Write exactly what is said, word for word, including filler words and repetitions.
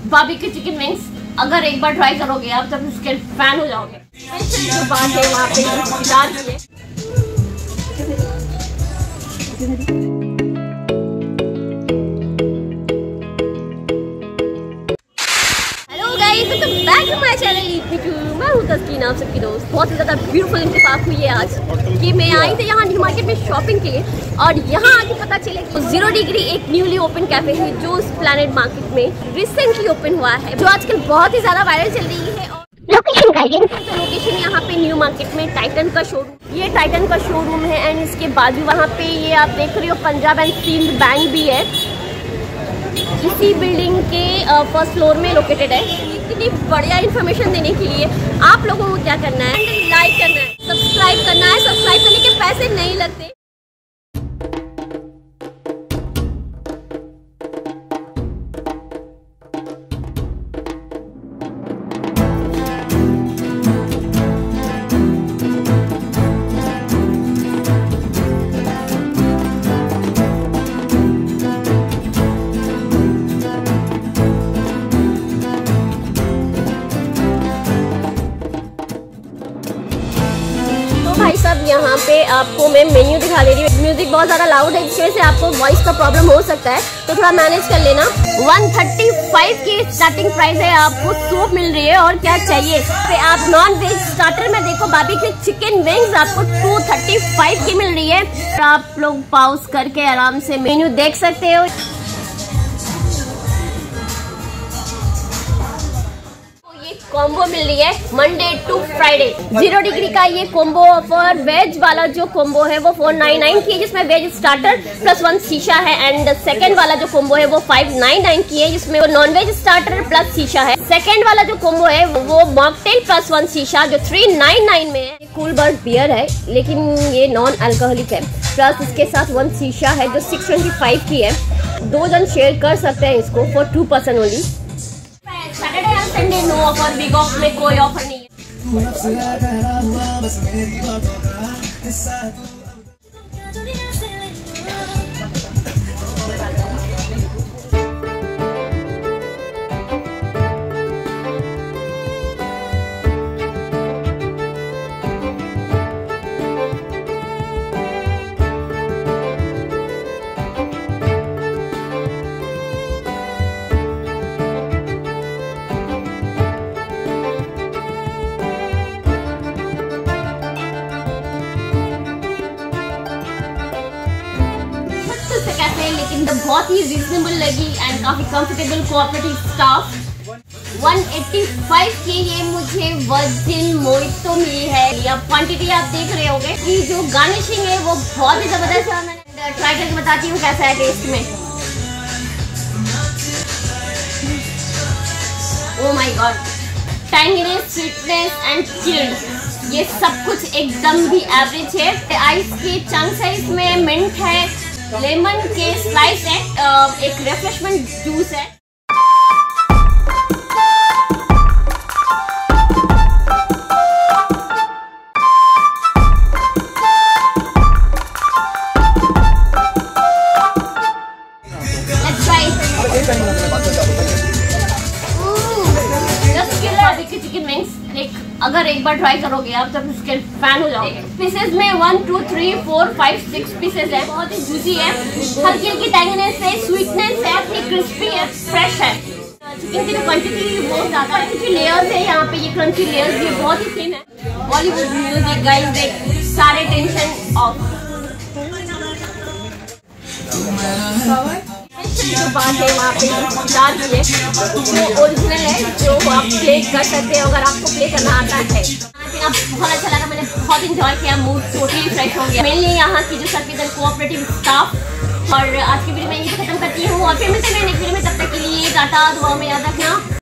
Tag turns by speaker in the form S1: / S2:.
S1: Barbecue chicken wings अगर एक बार try करोगे आप तब उसके फैन हो जाओगे। जो बात है वहाँ पे गिटार की है। Hello guys, welcome back to my channel. मैं हूँ तस्कीन, आप सबकी दोस्त। बहुत ही ज़्यादा ब्यूटीफुल इंतफाक हुई है आज कि मैं आई थी यहाँ न्यू मार्केट में शॉपिंग के लिए, और यहाँ आके पता चले तो जीरो डिग्री एक न्यूली ओपन कैफे है जो इस प्लैनेट मार्केट में रिसेंटली ओपन हुआ है, जो आजकल बहुत ही ज़्यादा वायरल चल रही है। लोकेशन गाइडेंस, तो लोकेशन यहाँ पे न्यू मार्केट में टाइटन का शोरूम, ये टाइटन का शोरूम है। एंड इसके बाजू वहाँ पे ये आप देख रहे हो पंजाब एंड सिंध बैंक भी है, इसी बिल्डिंग के फर्स्ट फ्लोर में लोकेटेड है। इतनी बढ़िया इन्फॉर्मेशन देने के लिए आप लोगों को क्या करना है, लाइक करना है, सब्सक्राइब करना है। सब्सक्राइब करने के पैसे नहीं लगते। भाई साहब, यहाँ पे आपको मैं मेन्यू दिखा दे रही हूँ। म्यूजिक बहुत ज़्यादा लाउड है, जिसकी वजह से आपको वॉइस का प्रॉब्लम हो सकता है, तो थोड़ा मैनेज कर लेना। वन थर्टी फाइव की स्टार्टिंग प्राइस है, आपको सूप मिल रही है और क्या चाहिए। फिर आप नॉन वेज स्टार्टर में देखो बारबेक्यू चिकन विंग्स आपको टू थर्टी फाइव की मिल रही है। तो आप लोग पॉज करके आराम से मेन्यू देख सकते हो। कॉम्बो मिल रही है Monday to Friday. Zero degree का ये कॉम्बो ऑफर, वेज वाला जो कॉम्बो है वो फोर नाइन नाइन की है, जिसमें वेज स्टार्टर प्लस वन शीशा है। एंड सेकंड वाला जो कॉम्बो है वो फाइव नाइन नाइन की है, जिसमें वो नॉन वेज स्टार्टर प्लस शीशा है। सेकंड वाला जो कॉम्बो है वो मॉकटेल प्लस वन शीशा जो थ्री नाइन नाइन में है। कूल बर्ड बियर है, लेकिन ये नॉन अल्कोहलिक है, प्लस इसके साथ वन शीशा है जो सिक्स ट्वेंटी फाइव की है। दो जन शेयर कर सकते हैं इसको for two person only. Saturday और Sunday no offer, week off में कोई ऑफर नहीं है। लेकिन तो बहुत ही रीजनेबल लगी एंड काफी comfortable, cooperative staff. One eighty five की ये मुझे वर्जिन मोइतो मिली है। या क्वांटिटी आप देख रहे होंगे, ये जो गार्निशिंग है वो बहुत ही जबरदस्त है। मैंने ट्राई करके बताती हूँ कैसा है टेस्ट में। Oh my god, tanginess, sweetness and chilled, ये सब कुछ एकदम भी एवरेज है। आइस के चंक्स है, इसमें मिंट है, लेमन के स्लाइस है, एक रिफ्रेशमेंट जूस है। Let's try it. Just chicken wings एक अगर एक बार ट्राई करोगे आप तब उसके फैन हो जाओगे। पीसेस में one two three four five six pieces है, बहुत ही जूसी है, हल्की हल्की टैंगीनेस है, स्वीटनेस है, अपनी क्रिस्पी है, फ्रेश है। चिकन की क्वांटिटी बहुत ज्यादा है, क्योंकि लेयर्स है यहाँ पे, ये क्रंची लेयर्स ये बहुत ही थिन है। बॉलीवुड म्यूजिक गाइस, देख सारे टेंशन ऑफ। जो बात है वहाँ पे गिटार की है, जो ओरिजिनल है, जो आप प्ले कर सकते हो अगर आपको प्ले करना आता है। आप बहुत अच्छा लगा, मैंने बहुत इंजॉय किया, मूड टोटली फ्रेश हो गया। मेनली यहाँ की जो सर्विस कोऑपरेटिव स्टाफ। और आज की वीडियो में यही खत्म करती हूँ, और फिर मिलते हैं नेक्स्ट वीडियो में। तब तक के लिए टाटा, दुआ में याद रखना।